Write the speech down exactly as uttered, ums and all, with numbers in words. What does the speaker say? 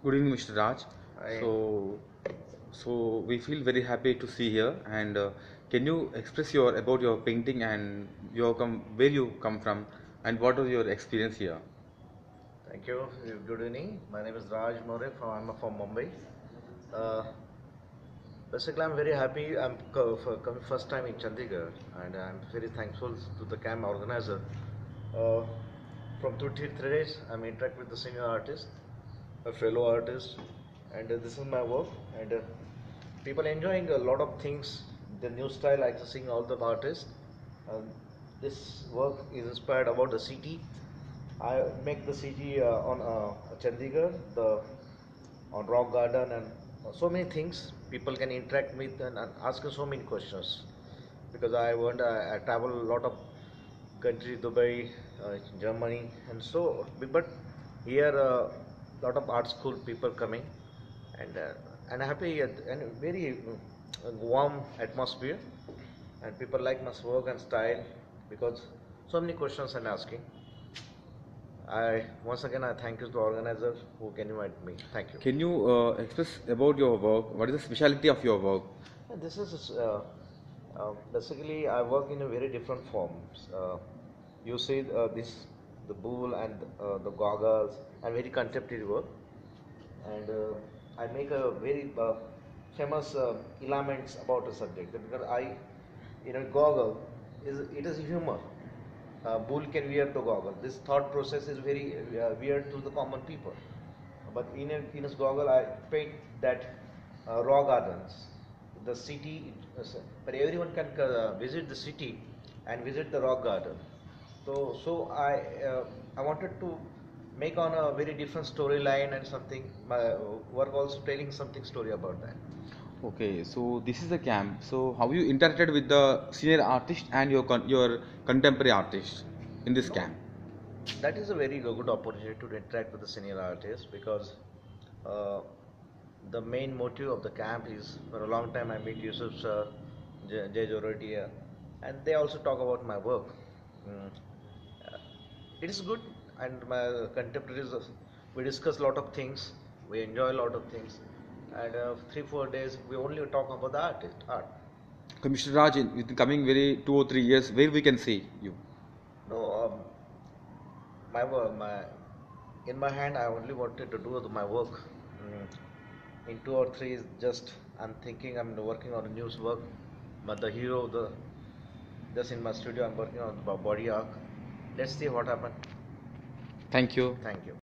Good evening, Mister Raj. I, So, so we feel very happy to see here. And uh, can you express your about your painting and your come where you come from and what was your experience here? Thank you. Good evening. My name is Raj More. From I'm from Mumbai. Uh, basically, I'm very happy. I'm co- for coming first time in Chandigarh, and I'm very thankful to the camp organizer. Uh, from two to three days, I'm interact with the senior artist, a fellow artist, and uh, this is my work. And uh, people enjoying a lot of things. The new style, accessing all the artists. Um, this work is inspired about the city. I make the C G uh, on uh, Chandigarh, the on Rock Garden, and so many things. People can interact with and, and ask so many questions. Because I want I, I travel a lot of countries, Dubai, uh, Germany, and so. But here, a uh, lot of art school people coming, and uh, and happy and very uh, warm atmosphere, and people like my work and style because so many questions I'm asking. I once again I thank you to the organizer who can invite me. Thank you. Can you uh, express about your work? What is the specialty of your work? And this is uh, uh, basically I work in a very different forms. Uh, you see uh, this the bull and uh, the goggles and very contemporary work, and uh, I make a very uh, famous uh, elements about a subject because I in a goggle is it is humor. Uh, bull can wear the goggle. This thought process is very uh, weird to the common people. But in a, in his goggle, I paint that uh, raw gardens, the city. But everyone can uh, visit the city and visit the rock garden. So, so I uh, I wanted to make on a very different storyline and something. My work also telling something story about that. Okay, so this is the camp. So how you interacted with the senior artist and your con your contemporary artist in this No, camp? that is a very good opportunity to interact with the senior artists because uh, the main motive of the camp is for a long time I meet Yusuf sir, Jay Jay Jorotia, and they also talk about my work. Mm. Uh, it is good, and my contemporaries, uh, we discuss a lot of things, we enjoy a lot of things, and uh, three four days we only talk about the artist art. Okay, Mister Raj, in within coming very two or three years, where we can see you? No, um, my work, my in my hand, I only wanted to do my work. Mm. In two or three, is just I'm thinking I'm working on a news work, but the hero, the just in my studio, I'm working on the body arc. Let's see what happens. Thank you. Thank you.